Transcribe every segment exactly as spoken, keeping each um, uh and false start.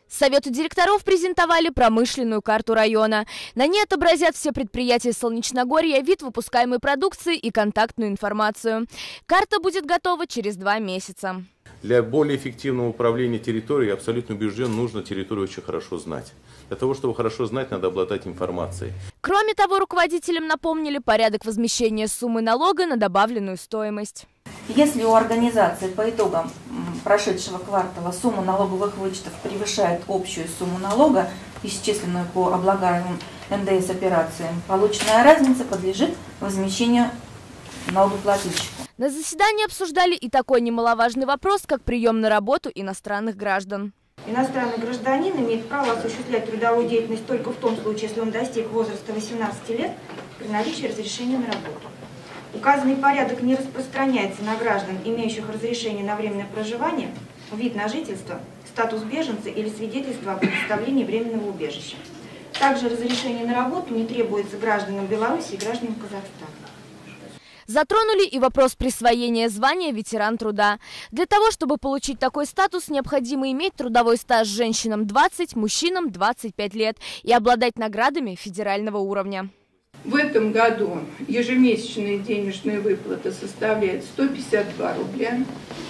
Совету директоров презентовали промышленную карту района. На ней отобразят все предприятия Солнечногорья, вид выпускаемой продукции и контактную информацию. Карта будет готова через два месяца. Для более эффективного управления территорией, абсолютно убежден, нужно территорию очень хорошо знать. Для того, чтобы хорошо знать, надо обладать информацией. Кроме того, руководителям напомнили порядок возмещения суммы налога на добавленную стоимость. Если у организации по итогам прошедшего квартала сумма налоговых вычетов превышает общую сумму налога, исчисленную по облагаемым эн дэ эс операциям, полученная разница подлежит возмещению налогоплательщику. На заседании обсуждали и такой немаловажный вопрос, как прием на работу иностранных граждан. Иностранный гражданин имеет право осуществлять трудовую деятельность только в том случае, если он достиг возраста восемнадцати лет при наличии разрешения на работу. Указанный порядок не распространяется на граждан, имеющих разрешение на временное проживание, вид на жительство, статус беженца или свидетельство о предоставлении временного убежища. Также разрешение на работу не требуется гражданам Беларуси и гражданам Казахстана. Затронули и вопрос присвоения звания ветеран труда. Для того, чтобы получить такой статус, необходимо иметь трудовой стаж женщинам двадцать, мужчинам двадцать пять лет и обладать наградами федерального уровня. В этом году ежемесячная денежная выплата составляет сто пятьдесят два рубля.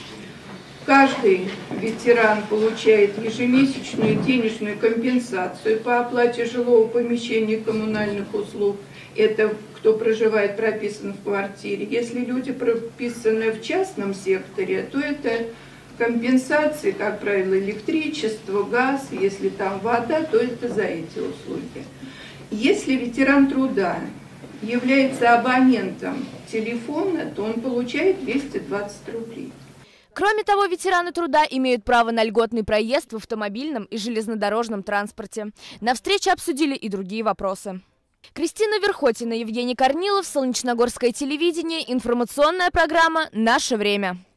Каждый ветеран получает ежемесячную денежную компенсацию по оплате жилого помещения и коммунальных услуг. Это кто проживает, прописан в квартире. Если люди прописаны в частном секторе, то это компенсации, как правило, электричество, газ. Если там вода, то это за эти услуги. Если ветеран труда является абонентом телефона, то он получает двести двадцать рублей. Кроме того, ветераны труда имеют право на льготный проезд в автомобильном и железнодорожном транспорте. На встрече обсудили и другие вопросы. Кристина Верхотина, Евгений Корнилов, Солнечногорское телевидение, информационная программа «Наше время».